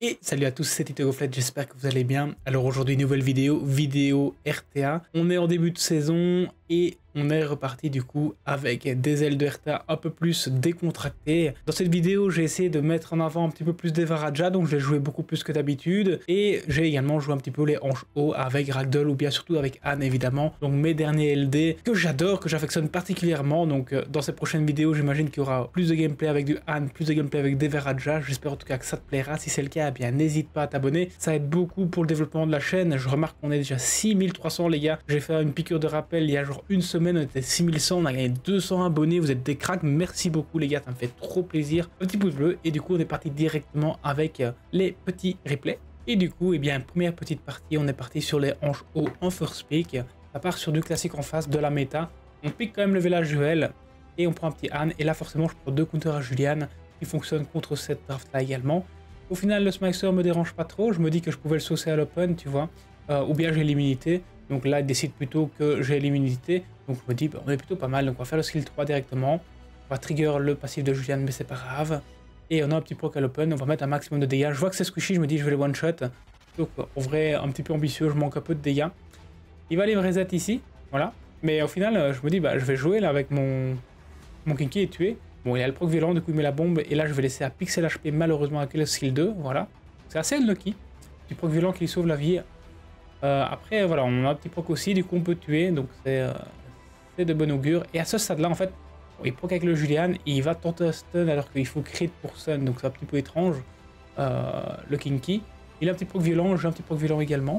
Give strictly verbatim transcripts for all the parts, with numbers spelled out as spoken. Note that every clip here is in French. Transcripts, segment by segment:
Et salut à tous, c'est TitoGoFlet, j'espère que vous allez bien. Alors aujourd'hui, nouvelle vidéo, vidéo R T A. On est en début de saison et on est reparti du coup avec des ailes de R T A un peu plus décontractées. Dans cette vidéo, j'ai essayé de mettre en avant un petit peu plus des Varaja, donc j'ai joué beaucoup plus que d'habitude. Et j'ai également joué un petit peu les hanches haut avec Ragdoll ou bien surtout avec Anne évidemment. Donc mes derniers L D que j'adore, que j'affectionne particulièrement. Donc dans ces prochaines vidéos, j'imagine qu'il y aura plus de gameplay avec du Anne, plus de gameplay avec des Varaja. J'espère en tout cas que ça te plaira. Si c'est le cas, eh bien n'hésite pas à t'abonner. Ça aide beaucoup pour le développement de la chaîne. Je remarque qu'on est déjà six mille trois cents les gars. J'ai fait une piqûre de rappel il y a genre une semaine. On était six mille cent, on a gagné deux cents abonnés, vous êtes des cracks, merci beaucoup les gars, ça me fait trop plaisir. Un petit pouce bleu et du coup on est parti directement avec euh, les petits replays. Et du coup, et eh bien première petite partie, on est parti sur les hanches haut en first pick. Ça part sur du classique en face de la méta. On pique quand même le village Joël et on prend un petit Anne. Et là forcément je prends deux counters à Julian qui fonctionnent contre cette draft là également. Au final le Smicer me dérange pas trop, je me dis que je pouvais le saucer à l'open, tu vois, euh, ou bien j'ai l'immunité. Donc là, il décide plutôt que j'ai l'immunité. Donc je me dis, bah, on est plutôt pas mal. Donc on va faire le skill trois directement. On va trigger le passif de Julian, mais c'est pas grave. Et on a un petit proc à l'open. On va mettre un maximum de dégâts. Je vois que c'est squishy, je me dis, je vais le one shot. Donc en vrai, un petit peu ambitieux, je manque un peu de dégâts. Il va aller me reset ici. Voilà. Mais au final, je me dis, bah, je vais jouer là avec mon, mon Kinky et tuer. Bon, il a le proc violent, du coup il met la bombe. Et là, je vais laisser à pixel H P malheureusement avec le skill deux. Voilà. C'est assez unlucky. Du proc violent qui lui sauve la vie. Euh, après, voilà, on a un petit proc aussi, du coup on peut tuer, donc c'est euh, de bon augure. Et à ce stade-là, en fait, il proc avec le Julian, et il va tenter un stun alors qu'il faut crit pour stun, donc c'est un petit peu étrange. Euh, le Kinky, il a un petit proc violent, j'ai un petit proc violent également.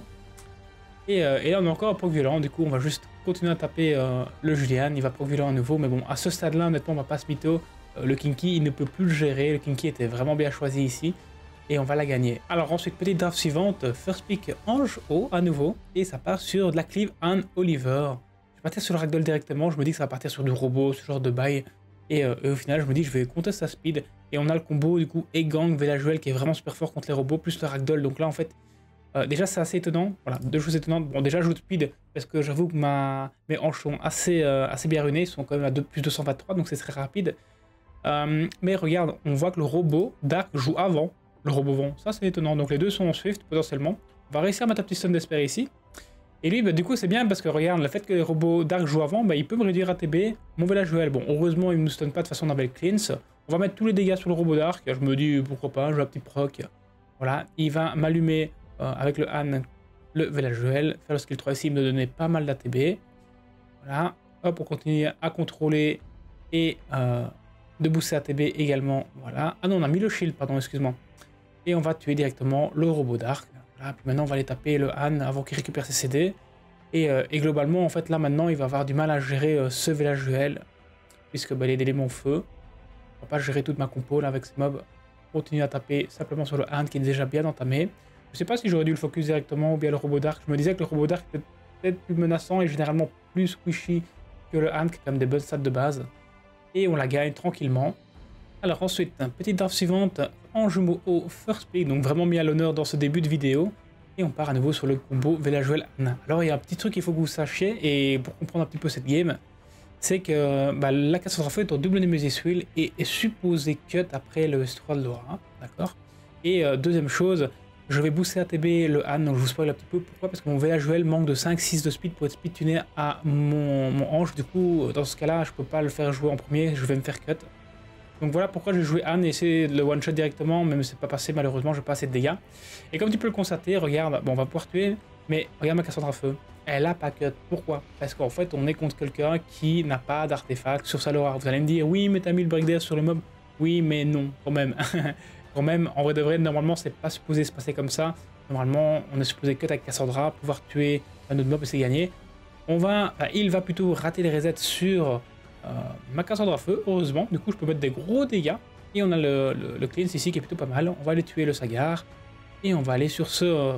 Et, euh, et là, on a encore un proc violent, du coup on va juste continuer à taper euh, le Julian, il va proc violent à nouveau, mais bon, à ce stade-là, honnêtement, on va pas se mytho. Euh, le Kinky, il ne peut plus le gérer, le Kinky était vraiment bien choisi ici. Et on va la gagner. Alors ensuite, petite draft suivante, first pick Ange haut à nouveau. Et ça part sur de la cleave Anne Oliver. Je vais partir sur le Ragdoll directement, je me dis que ça va partir sur du robot, ce genre de bail. Et, euh, et au final, je me dis que je vais compter sa speed. Et on a le combo du coup Egang Velajuel qui est vraiment super fort contre les robots, plus le Ragdoll. Donc là en fait, euh, déjà c'est assez étonnant. Voilà, deux choses étonnantes. Bon, déjà je joue de speed parce que j'avoue que ma... mes hanches sont assez, euh, assez bien runées. Ils sont quand même à deux, plus deux cent vingt-trois, donc c'est très rapide. Euh, mais regarde, on voit que le robot Dark joue avant le robot vent, ça c'est étonnant, donc les deux sont en Swift potentiellement. On va réussir à mettre un petit stun d'espérer ici. Et lui, bah, du coup c'est bien parce que regarde, le fait que les robots Dark jouent avant, bah, il peut me réduire A T B, mon village Joël. Bon, heureusement il ne nous stun pas de façon avec cleanse. On va mettre tous les dégâts sur le robot Dark, je me dis pourquoi pas, je joue un petit proc. Voilà, il va m'allumer euh, avec le Han, le village Joël, faire le skill trois ici, il me donnait pas mal d'A T B. Voilà, hop, on continue à contrôler et euh, de booster A T B également, voilà. Ah non, on a mis le shield, pardon, excuse-moi. Et on va tuer directement le robot Dark. Voilà, puis maintenant on va aller taper le Han avant qu'il récupère ses C D. Et, euh, et globalement, en fait, là maintenant, il va avoir du mal à gérer euh, ce village Joël, puisque bah, il est d'éléments feu. On va pas gérer toute ma compo là avec ces mobs. Continue à taper simplement sur le Han qui est déjà bien entamé. Je sais pas si j'aurais dû le focus directement ou bien le robot Dark. Je me disais que le robot Dark était peut-être plus menaçant et généralement plus squishy que le Han, qui est quand même des bonnes stats de base. Et on la gagne tranquillement. Alors ensuite, petite draft suivante, en jumeau au first pick, donc vraiment mis à l'honneur dans ce début de vidéo. Et on part à nouveau sur le combo Velajuel Anne. Alors il y a un petit truc qu'il faut que vous sachiez, et pour comprendre un petit peu cette game, c'est que bah, la Cassandra Feu est en double Nemesis Wheel et est supposée cut après le S trois de Laura, d'accord. Et euh, deuxième chose, je vais booster A T B le Anne, donc je vous spoil un petit peu. Pourquoi? Parce que mon Velajuel manque de cinq six de speed pour être speed tuné à mon, mon ange. Du coup, dans ce cas-là, je peux pas le faire jouer en premier, je vais me faire cut. Donc voilà pourquoi j'ai joué Anne et essayé de le one-shot directement, même si c'est pas passé malheureusement, j'ai pas assez de dégâts. Et comme tu peux le constater, regarde, bon on va pouvoir tuer, mais regarde ma Cassandra Feu, elle a pas cut. Pourquoi? Parce qu'en fait on est contre quelqu'un qui n'a pas d'artefact sur sa Laura. Vous allez me dire, oui mais t'as mis le break dance sur le mob. Oui mais non, quand même. Quand même, en vrai de vrai, normalement c'est pas supposé se passer comme ça. Normalement on est supposé cut avec Cassandra, pouvoir tuer un autre mob et c'est gagné. On va, enfin, il va plutôt rater les resets sur... Euh, ma Cassandra Feu, heureusement, du coup je peux mettre des gros dégâts. Et on a le, le, le cleanse ici qui est plutôt pas mal. On va aller tuer le Sagar. Et on va aller sur ce, euh,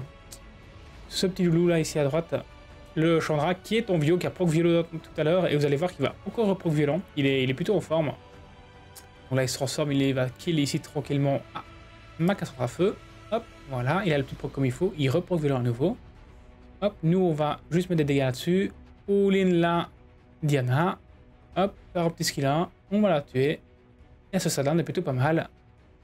ce petit loulou là ici à droite. Le Chandra qui est ton Vio, qui a proc violent tout à l'heure. Et vous allez voir qu'il va encore reproc violent. Il est, il est plutôt en forme. Donc là il se transforme, il va kill ici tranquillement à ma Cassandra Feu. Hop, voilà, il a le petit proc comme il faut. Il reproc violent à nouveau. Hop, nous on va juste mettre des dégâts là-dessus. All-in là, Diana. Hop, faire un petit skill là, on va la tuer. Et ce stade-là, on est plutôt pas mal.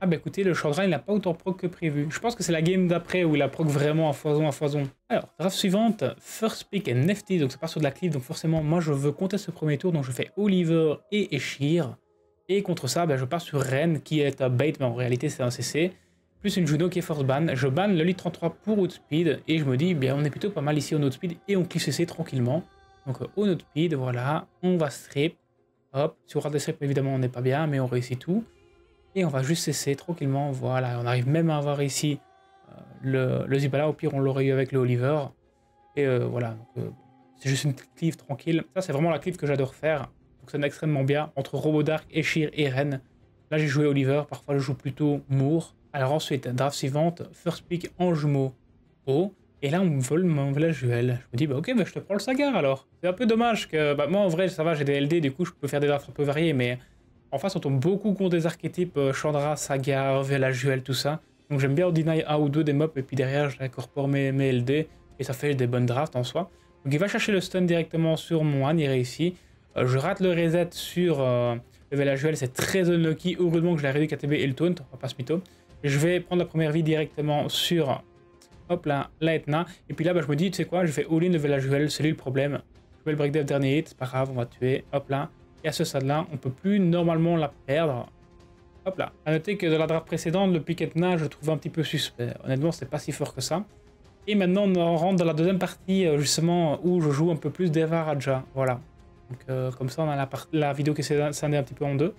Ah bah écoutez, le Chandra il n'a pas autant proc que prévu. Je pense que c'est la game d'après où il a proc vraiment à foison à foison. Alors, draft suivante, First Pick et Nefty, donc ça part sur de la cleave, donc forcément moi je veux compter ce premier tour, donc je fais Oliver et Eshir. Et contre ça, bah, je pars sur Ren qui est un bait, mais en réalité c'est un C C. Plus une Juno qui est force ban. Je ban le lead trente-trois pour outspeed et je me dis, bien on est plutôt pas mal ici en outspeed et on clique C C tranquillement. Donc euh, au outspeed, voilà, on va strip. Hop, si on rate des strips évidemment on n'est pas bien, mais on réussit tout. Et on va juste cesser tranquillement, voilà, on arrive même à avoir ici euh, le, le Zibala, au pire on l'aurait eu avec le Oliver. Et euh, voilà, euh, c'est juste une cleave tranquille. Ça c'est vraiment la cleave que j'adore faire, donc ça fonctionne extrêmement bien, entre Robodark, Eshir et Ren. Là j'ai joué Oliver, parfois je joue plutôt Moore. Alors ensuite, draft suivante, First Pick en jumeau haut. Et là on me vole mon village duel. Je me dis bah ok, bah, je te prends le Sagar alors. C'est un peu dommage que, bah moi en vrai ça va, j'ai des L D, du coup je peux faire des drafts un peu variés, mais... En face, on tombe beaucoup contre des archétypes euh, Chandra, Sagar, Village Duel, tout ça. Donc j'aime bien deny un ou deux des mobs et puis derrière, j'incorpore mes, mes L D et ça fait des bonnes drafts en soi. Donc il va chercher le stun directement sur mon One, il réussit. Euh, je rate le reset sur euh, le Village Duel, c'est très unlucky. Heureusement que je l'ai réduit K T B et le taunt, on va pas se mytho. Je vais prendre la première vie directement sur hop là, la Etna. Et puis là, bah, je me dis, tu sais quoi, je fais all-in le Village Duel, c'est lui le problème. Je vais le break dev dernier hit, c'est pas grave, on va tuer. Hop là. Et à ce stade-là, on peut plus normalement la perdre. Hop là. A noter que dans la draft précédente, le pick Etna, je le trouve un petit peu suspect. Honnêtement, c'était pas si fort que ça. Et maintenant, on rentre dans la deuxième partie, justement, où je joue un peu plus Deva Raja. Voilà. Donc, euh, comme ça, on a la, la vidéo qui s'est scindée un petit peu en deux.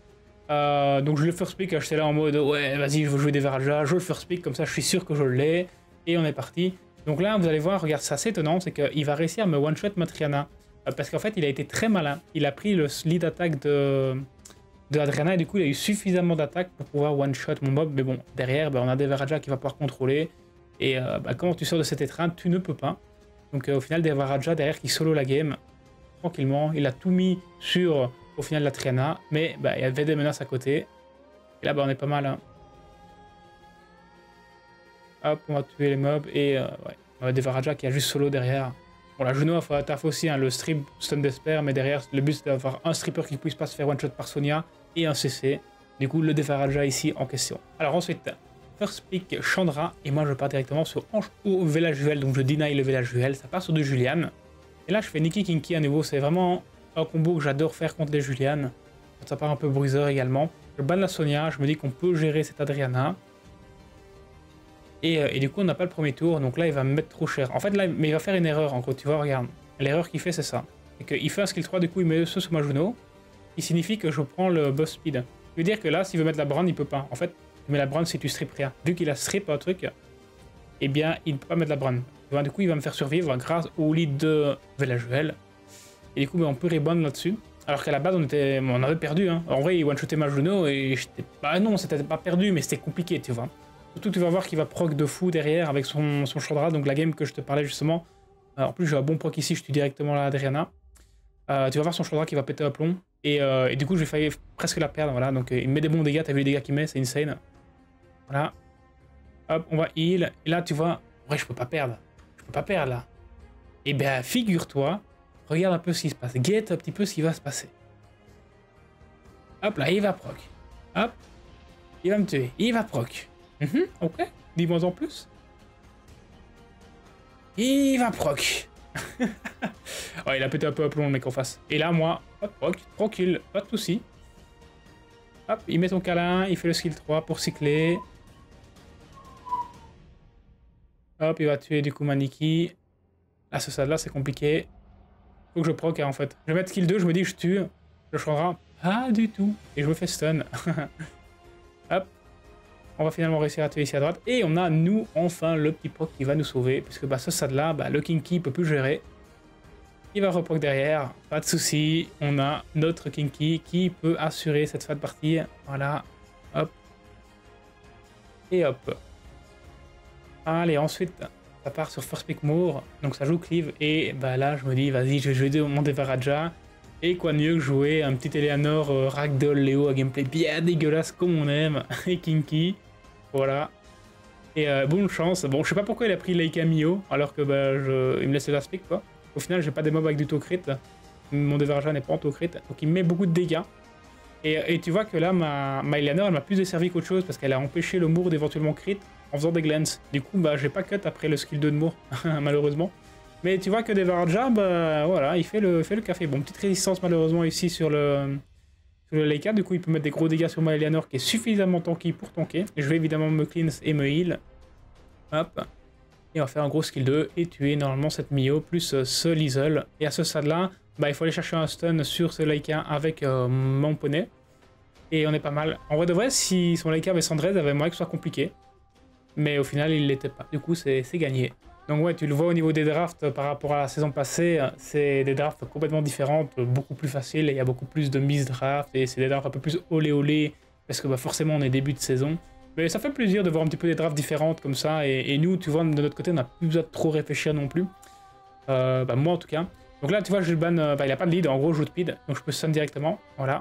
Euh, donc, je le first pick, j'étais là en mode, ouais, vas-y, je veux jouer Deva Raja. Je le first pick, comme ça, je suis sûr que je l'ai. Et on est parti. Donc là, vous allez voir, regarde, c'est assez étonnant, c'est qu'il va réussir à me one-shot Matriana. Parce qu'en fait, il a été très malin. Il a pris le lead attack de, de Adriana et du coup, il a eu suffisamment d'attaque pour pouvoir one-shot mon mob. Mais bon, derrière, bah, on a Deva Raja qui va pouvoir contrôler. Et euh, bah, quand tu sors de cette étreinte, tu ne peux pas. Donc euh, au final, Deva Raja, derrière, qui solo la game tranquillement. Il a tout mis sur, au final, la Triana. Mais bah, il y avait des menaces à côté. Et là, bah, on est pas mal. Hein. Hop, on va tuer les mobs. Et euh, ouais, on a Deva Raja qui a juste solo derrière. Bon, la Juno a fait taf aussi, hein, le strip stun d'Esper, mais derrière, le but c'est d'avoir un stripper qui puisse pas se faire one-shot par Sonia et un C C. Du coup, le Deva Raja ici en question. Alors ensuite, First Pick Chandra, et moi je pars directement sur Ange ou Village Duel, donc je deny le Village Duel, ça part sur de Julian. Et là, je fais Nikki Kinky à nouveau, c'est vraiment un combo que j'adore faire contre les Julian. Ça part un peu bruiser également. Je banne la Sonia, je me dis qu'on peut gérer cette Adriana. Et, euh, et du coup, on n'a pas le premier tour, donc là, il va me mettre trop cher. En fait, là, mais il va faire une erreur, en gros, tu vois, regarde. L'erreur qu'il fait, c'est ça. C'est qu'il fait un skill trois, du coup, il met ce sur ma Juno, qui signifie que je prends le buff speed. Ça veut dire que là, s'il veut mettre la brand, il peut pas. En fait, il met la brand si tu strip rien. Vu qu'il a strip un truc, eh bien, il ne peut pas mettre la brand. Tu vois, du coup, il va me faire survivre grâce au lead de Village Duel. Et du coup, ben, on peut rebond là-dessus. Alors qu'à la base, on, était, on avait perdu. Hein. En vrai, il one-shotait ma Juno et j'étais... Bah non, c'était pas perdu, mais c'était compliqué, tu vois. Surtout, tu vas voir qu'il va proc de fou derrière avec son, son Chandra, donc la game que je te parlais justement. Euh, en plus, j'ai un bon proc ici, je tue directement la Adriana. Euh, tu vas voir son Chandra qui va péter un plomb. Et, euh, et du coup, j'ai failli presque la perdre. Voilà, donc euh, il met des bons dégâts, t'as vu les dégâts qu'il met, c'est insane. Voilà. Hop, on va heal. Et là, tu vois, ouais, je peux pas perdre. Je peux pas perdre là. Et bien, figure-toi, regarde un peu ce qui se passe. Guette un petit peu ce qui va se passer. Hop là, il va proc. Hop, il va me tuer. Il va proc. Mmh, ok, dis-moi en plus. Il va proc. Ouais, il a pété un peu à plomb le mec en face. Et là, moi, hop, proc, tranquille, pas de soucis. Hop, il met son câlin, il fait le skill trois pour cycler. Hop, il va tuer du coup Maniki. À ce stade-là, c'est compliqué. Faut que je proc, hein, en fait. Je vais mettre skill deux, je me dis, je tue. Je changerai pas du tout. Et je me fais stun. Hop. On va finalement réussir à tuer ici à droite. Et on a, nous, enfin, le petit proc qui va nous sauver. Puisque bah, ce stade-là, bah, le Kinky peut plus gérer. Il va reproc derrière. Pas de souci. On a notre Kinky qui peut assurer cette fin de partie. Voilà. Hop. Et hop. Allez, ensuite, ça part sur First Pick Moore. Donc ça joue Cleave. Et bah, là, je me dis, vas-y, je vais jouer mon Deva Raja. Et quoi de mieux que jouer un petit Eleanor euh, Ragdoll Léo à gameplay bien dégueulasse comme on aime. Et Kinky. Voilà. Et euh, bonne chance. Bon, je sais pas pourquoi il a pris Leica Mio, alors que bah, je... il me laisse l'aspect quoi. Au final, j'ai pas des mobs avec du taux crit. Mon Deva Raja n'est pas en taux crit. Donc il met beaucoup de dégâts. Et, et tu vois que là, ma, ma Eleanor, elle m'a plus desservi qu'autre chose parce qu'elle a empêché le Moore d'éventuellement crit en faisant des glens. Du coup, bah, j'ai pas cut après le skill deux de Moore, malheureusement. Mais tu vois que Devaraja, bah voilà, il fait le, fait le café. Bon, petite résistance malheureusement ici sur le, sur le Leica. Du coup, il peut mettre des gros dégâts sur ma Eleanor qui est suffisamment tanky pour tanker. Je vais évidemment me cleanse et me heal. Hop. Et on va faire un gros skill deux et tuer normalement cette Mio plus euh, ce Liesel. Et à ce stade-là, bah, il faut aller chercher un stun sur ce Leica avec euh, mon poney. Et on est pas mal. En vrai de vrai, si son Leica avait Sandrez, avait moyen que ce soit compliqué. Mais au final, il l'était pas. Du coup, c'est gagné. Donc ouais, tu le vois au niveau des drafts par rapport à la saison passée, c'est des drafts complètement différents, beaucoup plus faciles, et il y a beaucoup plus de miss draft, et c'est des drafts un peu plus olé olé, parce que bah, forcément on est début de saison. Mais ça fait plaisir de voir un petit peu des drafts différentes comme ça, et, et nous, tu vois, de notre côté, on n'a plus besoin de trop réfléchir non plus. Euh, bah, moi en tout cas. Donc là, tu vois, je le ban, bah, il a pas de lead, en gros, je joue de speed, donc je peux stun directement, voilà.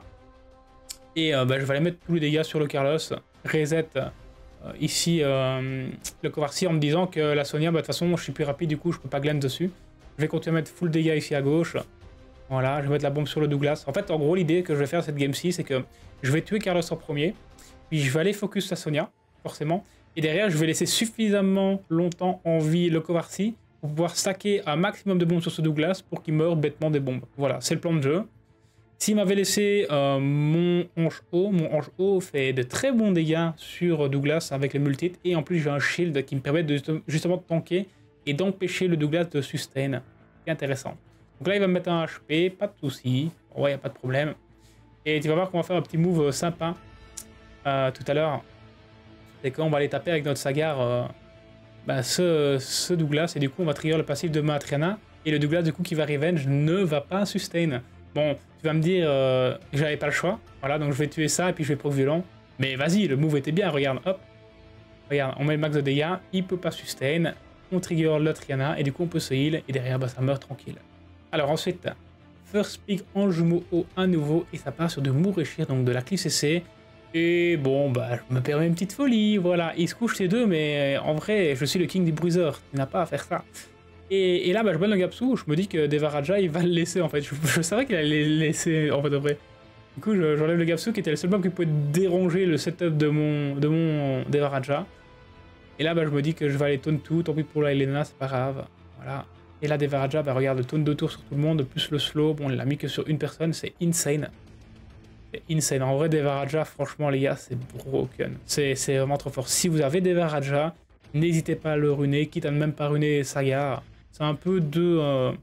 Et euh, bah, je vais aller mettre tous les dégâts sur le Carlos, reset. Euh, ici euh, le Kovarsi en me disant que la Sonia, bah, de toute façon je suis plus rapide, du coup je peux pas glen dessus. Je vais continuer à mettre full dégâts ici à gauche. Voilà, je vais mettre la bombe sur le Douglas. En fait, en gros, l'idée que je vais faire cette game-ci, c'est que je vais tuer Carlos en premier, puis je vais aller focus la Sonia, forcément, et derrière je vais laisser suffisamment longtemps en vie le Kovarsi pour pouvoir stacker un maximum de bombes sur ce Douglas pour qu'il meure bêtement des bombes. Voilà, c'est le plan de jeu. S'il m'avait laissé euh, mon ange haut, mon ange haut fait de très bons dégâts sur Douglas avec les multihits, et en plus j'ai un shield qui me permet de, justement de tanker et d'empêcher le Douglas de sustain. C'est intéressant. Donc là il va me mettre un H P, pas de soucis, ouais, il n'y a pas de problème. Et tu vas voir qu'on va faire un petit move sympa euh, tout à l'heure. C'est qu'on va aller taper avec notre Sagar euh, bah, ce, ce Douglas, et du coup on va trigger le passif de Matriana, et le Douglas du coup qui va revenge ne va pas sustain. Bon, tu vas me dire euh, que j'avais pas le choix, voilà, donc je vais tuer ça et puis je vais proc violent. Mais vas-y, le move était bien, regarde, hop. Regarde, on met le max de dégâts, il peut pas sustain, on trigger le Triana et du coup on peut se heal et derrière bah, ça meurt tranquille. Alors ensuite, first pick en jumeau haut à nouveau et ça part sur de Mouréchir, donc de la Cliff C C. Et bon, bah je me permets une petite folie, voilà, ils se couchent ces deux, mais en vrai, je suis le king des bruiseurs, tu n'as pas à faire ça. Et, et là, bah, je banne le Gapsu, je me dis que Devaraja, il va le laisser en fait. Je, je savais qu'il allait le laisser en fait de vrai. Du coup, j'enlève le Gapsu qui était le seul mob qui pouvait déranger le setup de mon, de mon Devaraja. Et là, bah, je me dis que je vais aller taunt tout, tant pis pour la Helena, c'est pas grave. Voilà. Et là, Devaraja, bah, regarde, le taunt deux tours sur tout le monde, plus le slow, bon, il l'a mis que sur une personne, c'est insane. C'est insane. En vrai, Devaraja, franchement, les gars, c'est broken. C'est vraiment trop fort. Si vous avez Devaraja, n'hésitez pas à le runer, quitte à ne même pas runer Saga. C'est un peu deux, euh,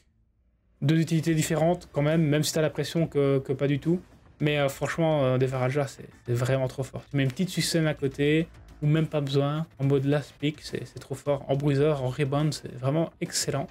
deux utilités différentes quand même, même si t'as l'impression que, que pas du tout. Mais euh, franchement, euh, Devaraja, c'est vraiment trop fort. Tu mets une petite sustain à côté, ou même pas besoin, en mode last pick, c'est trop fort. En bruiser, en rebound, c'est vraiment excellent.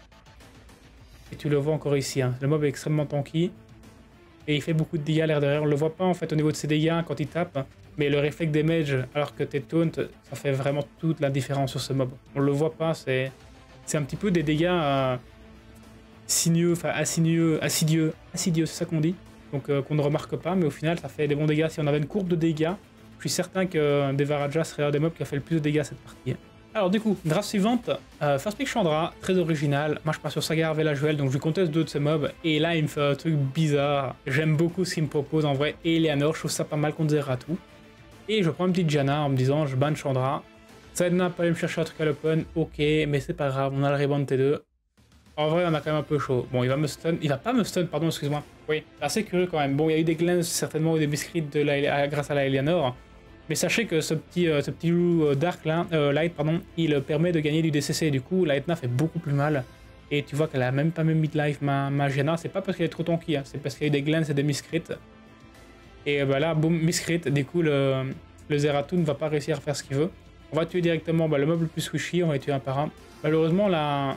Et tu le vois encore ici, hein. Le mob est extrêmement tanky. Et il fait beaucoup de dégâts à l'air derrière. On le voit pas en fait au niveau de ses dégâts quand il tape. Mais le réflexe damage, alors que t'es taunt, ça fait vraiment toute la différence sur ce mob. On le voit pas, c'est... C'est un petit peu des dégâts euh, sinueux, enfin assigneux, assidieux, assidieux, c'est ça qu'on dit. Donc euh, qu'on ne remarque pas, mais au final ça fait des bons dégâts. Si on avait une courbe de dégâts, je suis certain que Devaraja serait un des mobs qui a fait le plus de dégâts cette partie. Alors du coup, draft suivante, euh, first pick Chandra, très original. Moi je pars sur Sagar Velajuel, donc je conteste deux de ces mobs. Et là il me fait un truc bizarre. J'aime beaucoup ce qu'il me propose en vrai. Et Eleanor, je trouve ça pas mal contre Zeratou. Et je prends une petite Janna en me disant je banne Chandra. Ça n'a pas aller me chercher un truc à l'open, ok, mais c'est pas grave, on a le rebound T deux. En vrai, on a quand même un peu chaud. Bon, il va me stun, il va pas me stun, pardon, excuse-moi. Oui, assez curieux quand même. Bon, il y a eu des glens certainement ou des biscuits de la, grâce à la Eleanor. Mais sachez que ce petit, euh, ce petit loup dark là, euh, light, pardon, il permet de gagner du D C C. Du coup, la Etna fait beaucoup plus mal. Et tu vois qu'elle a même pas même midlife ma, ma Janna. C'est pas parce qu'elle est trop tanky, hein, c'est parce qu'il y a eu des glens et des miscrits. Et bah là, boum, miscrit. Du coup, le, le Zeratou ne va pas réussir à faire ce qu'il veut. On va tuer directement bah, le mob le plus squishy, on va les tuer un par un. Malheureusement, la...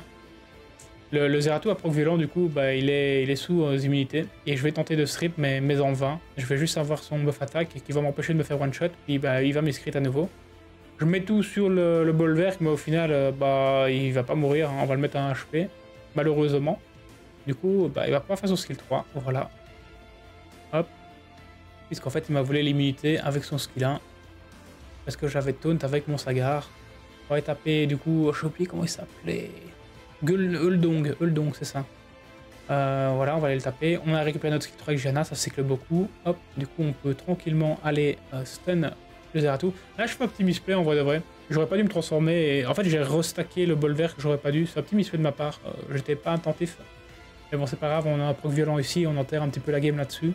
le, le Zeratou à proc violent, du coup, bah, il, est, il est sous euh, immunité. Et je vais tenter de strip, mais, mais en vain. Je vais juste avoir son buff attaque qui va m'empêcher de me faire one shot. Puis bah, il va m'escrit à nouveau. Je mets tout sur le, le bolverk, mais au final, euh, bah, il va pas mourir. Hein. On va le mettre à un H P, malheureusement. Du coup, bah, il va pas faire son skill trois. Voilà. Hop. Puisqu'en fait, il m'a volé l'immunité avec son skill un. Parce que j'avais taunt avec mon Sagar. On va taper du coup, j'ai oublié comment il s'appelait. Uldong, Uldong, c'est ça. Euh, voilà, on va aller le taper. On a récupéré notre skill trois avec Janna, ça cycle beaucoup. Hop, du coup on peut tranquillement aller euh, stun le Zeratou. Là je fais un petit misplay en vrai de vrai. J'aurais pas dû me transformer et en fait j'ai restacké le bol vert que j'aurais pas dû. C'est un petit misplay de ma part, euh, j'étais pas attentif. Mais bon c'est pas grave, on a un proc violent ici, on enterre un petit peu la game là-dessus.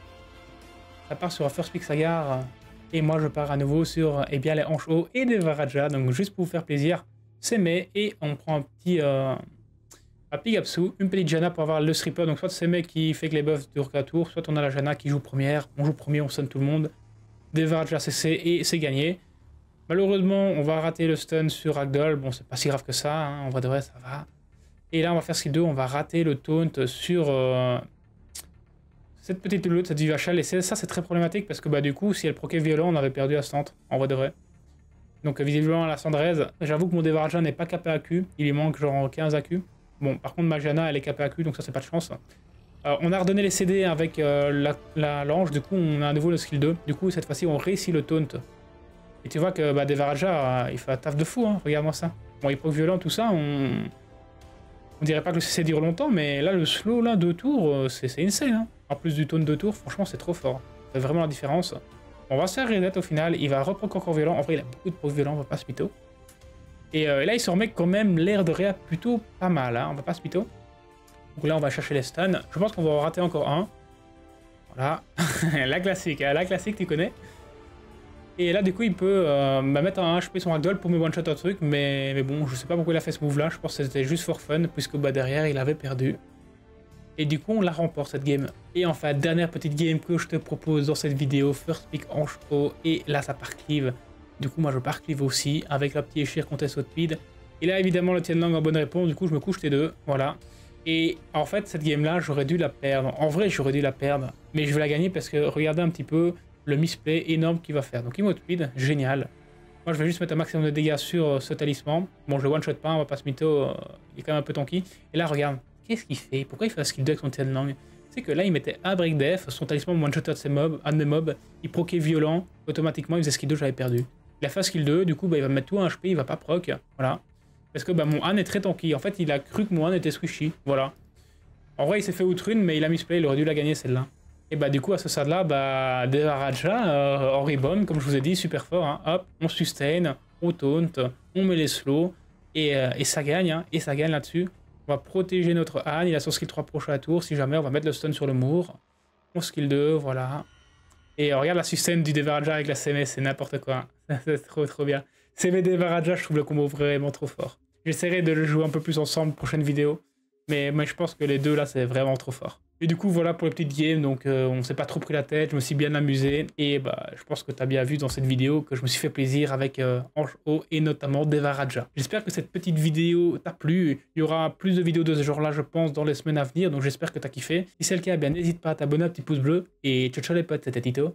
Ça part sur un First Pick Sagar. Et moi je pars à nouveau sur eh bien, les hanches haut et des Varaja. Donc juste pour vous faire plaisir, c'est mai et on prend un petit... Euh, un petit Gapsu, une petite Janna pour avoir le stripper, donc soit c'est mec qui fait que les buffs durent qu'à tour, soit on a la Janna qui joue première, on joue premier, on sonne tout le monde, des Varaja C C et c'est gagné. Malheureusement, on va rater le stun sur Ragdoll, bon c'est pas si grave que ça, hein, en vrai de vrai ça va. Et là on va faire skill deux, on va rater le taunt sur euh, cette petite loot, cette V H L, et ça c'est très problématique parce que bah du coup si elle proquait violent on avait perdu Instant, en vrai de vrai. Donc visiblement la Cendrez, j'avoue que mon Devaraja n'est pas capé A Q, il lui manque genre quinze A Q. Bon, par contre, ma Janna, elle est capée à Q, donc ça, c'est pas de chance. Euh, on a redonné les C D avec euh, la, la Lange, du coup, on a à nouveau le skill deux. Du coup, cette fois-ci, on réussit le taunt. Et tu vois que bah, Devaraja, euh, il fait un taf de fou, hein. Regarde-moi ça. Bon, il proc violent, tout ça, on... On dirait pas que le C C dure longtemps, mais là, le slow, là, deux tours, euh, c'est insane, hein. En plus du taunt deux tours, franchement, c'est trop fort. Ça fait vraiment la différence. On va se faire reset au final, il va reproc encore violent. En vrai, il a beaucoup de proc violent, on va pas se mytho. Et euh, là, il se remet quand même l'air de réa plutôt pas mal, hein. On va pas se mytho. Donc là, on va chercher les stuns. Je pense qu'on va en rater encore un. Voilà. La classique, hein. La classique, tu connais. Et là, du coup, il peut euh, bah, mettre un H P son ragdoll pour me one-shot un truc. Mais, mais bon, je sais pas pourquoi il a fait ce move-là. Je pense que c'était juste for fun, puisque bah, derrière, il avait perdu. Et du coup, on la remporte, cette game. Et enfin, dernière petite game que je te propose dans cette vidéo. First pick hanche haut. Et là, ça part cleave. Du coup, moi, je pars cleave aussi, avec la petite Eshir contre saut speed. Et là, évidemment, le Tianlang en bonne réponse. Du coup, je me couche T deux. Voilà. Et en fait, cette game-là, j'aurais dû la perdre. En vrai, j'aurais dû la perdre. Mais je vais la gagner parce que regardez un petit peu le misplay énorme qu'il va faire. Donc, emote speed, génial. Moi, je vais juste mettre un maximum de dégâts sur euh, ce talisman. Bon, je le one-shot pas, on va pas se mytho. Euh, il est quand même un peu tanky. Et là, regarde. Qu'est-ce qu'il fait? Pourquoi il fait un skill deux avec son Tianlang? C'est que là, il mettait un break def. Son talisman one-shot de ses mobs, un de mes mobs. Il proquait violent. Automatiquement, il faisait skill deux, j'avais perdu. Il a fait skill deux, du coup, bah, il va mettre tout à un H P, il va pas proc. Voilà. Parce que bah, mon Han est très tanky. En fait, il a cru que mon Han était squishy. Voilà. En vrai, il s'est fait outrune, mais il a misplay, il aurait dû la gagner celle-là. Et bah, du coup, à ce stade-là, bah, Devaraja, euh, en rebound, comme je vous ai dit, super fort. Hein. Hop, on sustain, on taunt, on met les slows, et, euh, et ça gagne. Hein. Et ça gagne là-dessus. On va protéger notre Han, il a son skill trois prochain tour. Si jamais, on va mettre le stun sur le mur. On skill deux, voilà. Et euh, regarde la sustain du Devaraja avec la C M S, c'est n'importe quoi. C'est trop trop bien. C M Devaraja, je trouve le combo vraiment trop fort. J'essaierai de le jouer un peu plus ensemble, prochaine vidéo. Mais, mais je pense que les deux là, c'est vraiment trop fort. Et du coup, voilà pour les petites games. Donc, euh, on s'est pas trop pris la tête. Je me suis bien amusé. Et bah, je pense que tu as bien vu dans cette vidéo que je me suis fait plaisir avec euh, hanche haut et notamment Devaraja. J'espère que cette petite vidéo t'a plu. Il y aura plus de vidéos de ce genre là, je pense, dans les semaines à venir. Donc, j'espère que tu as kiffé. Si c'est le cas, eh bien n'hésite pas à t'abonner, un petit pouce bleu. Et ciao ciao les potes, c'était Tito.